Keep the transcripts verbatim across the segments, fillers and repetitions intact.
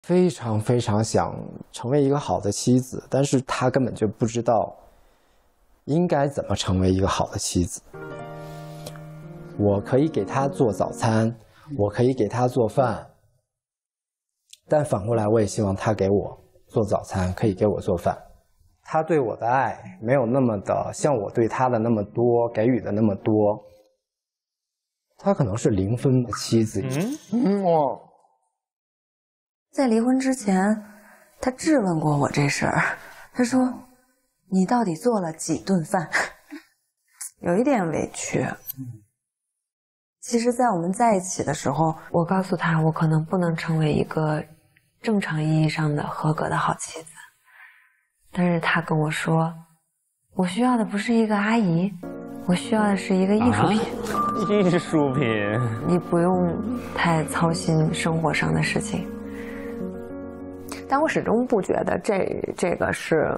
非常非常想成为一个好的妻子，但是她根本就不知道应该怎么成为一个好的妻子。我可以给她做早餐，我可以给她做饭，但反过来我也希望她给我做早餐，可以给我做饭。她对我的爱没有那么的像我对她的那么多，给予的那么多。她可能是零分的妻子。 嗯哦。 在离婚之前，他质问过我这事儿。他说：“你到底做了几顿饭？”有一点委屈。其实，在我们在一起的时候，我告诉他，我可能不能成为一个正常意义上的合格的好妻子。但是他跟我说，我需要的不是一个阿姨，我需要的是一个艺术品。 啊、艺术品， 你不用太操心生活上的事情。但我始终不觉得这这个是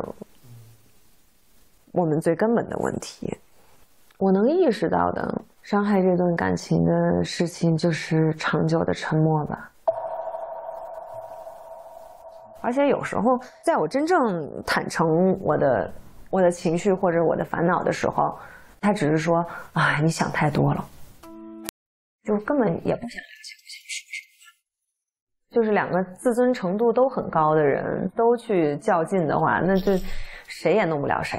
我们最根本的问题。我能意识到的伤害这段感情的事情，就是长久的沉默吧。而且有时候，在我真正坦诚我的我的情绪或者我的烦恼的时候，他只是说：“啊，你想太多了。”就根本也不想了解我想说什么。就是两个自尊程度都很高的人都去较劲的话，那就谁也弄不了谁。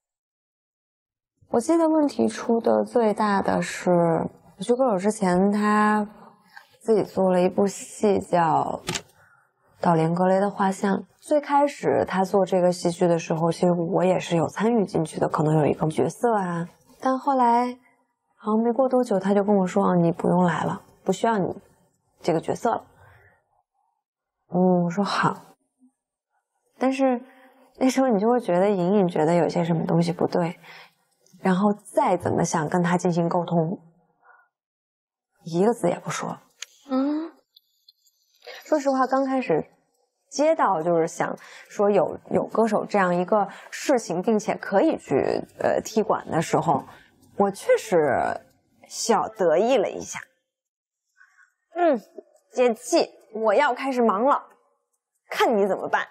我记得问题出的最大的是，我去歌手之前，他自己做了一部戏叫《岛莲格雷的画像》。最开始他做这个戏剧的时候，其实我也是有参与进去的，可能有一个角色啊。但后来好像没过多久，他就跟我说：“啊，你不用来了，不需要你这个角色了。”嗯，我说好。但是那时候你就会觉得隐隐觉得有些什么东西不对，然后再怎么想跟他进行沟通，一个字也不说。嗯，说实话，刚开始接到就是想说有有歌手这样一个事情，并且可以去呃踢馆的时候，我确实小得意了一下。嗯，解气。我要开始忙了，看你怎么办。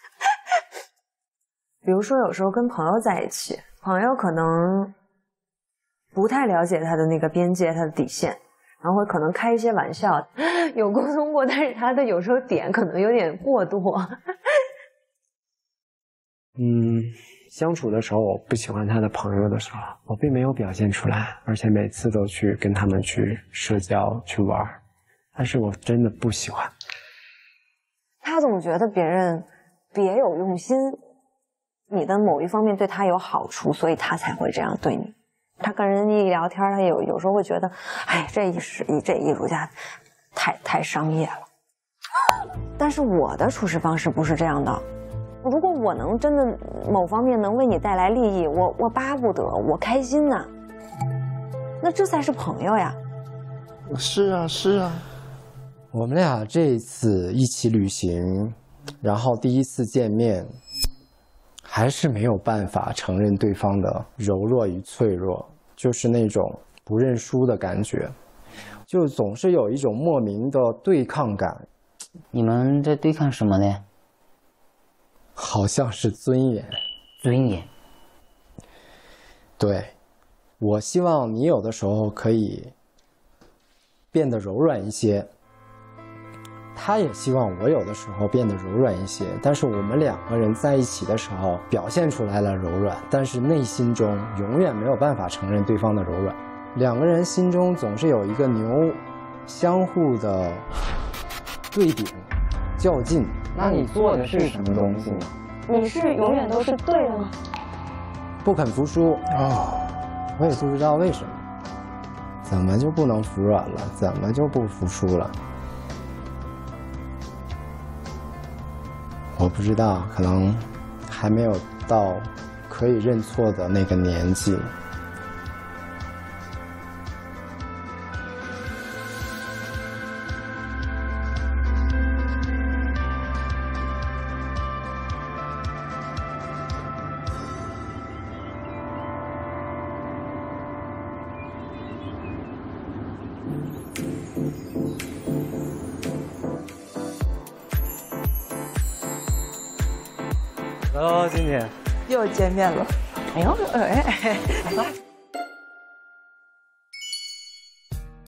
比如说有时候跟朋友在一起，朋友可能不太了解他的那个边界，他的底线，然后会可能开一些玩笑，有沟通过，但是他的有时候点可能有点过多。 嗯，相处的时候我不喜欢他的朋友的时候，我并没有表现出来，而且每次都去跟他们去社交去玩，但是我真的不喜欢。 他总觉得别人别有用心，你的某一方面对他有好处，所以他才会这样对你。他跟人一聊天，他有有时候会觉得，哎，这一是这艺术家太太商业了。但是我的处事方式不是这样的。如果我能真的某方面能为你带来利益，我我巴不得，我开心呐、啊。那这才是朋友呀。 是啊，是啊。 我们俩这一次一起旅行，然后第一次见面，还是没有办法承认对方的柔弱与脆弱，就是那种不认输的感觉，就总是有一种莫名的对抗感。 你们在对抗什么呢？ 好像是尊严。 尊严。 对，我希望你有的时候可以变得柔软一些，他也希望我有的时候变得柔软一些，但是我们两个人在一起的时候表现出来了柔软，但是内心中永远没有办法承认对方的柔软。两个人心中总是有一个牛，相互的对顶较劲。 那你做的是什么东西呢？ 你是永远都是对的吗？ 不肯服输啊！我也不知道为什么，怎么就不能服软了？怎么就不服输了？我不知道，可能还没有到可以认错的那个年纪。 来喽，今天又见面了。 哎呦，哎。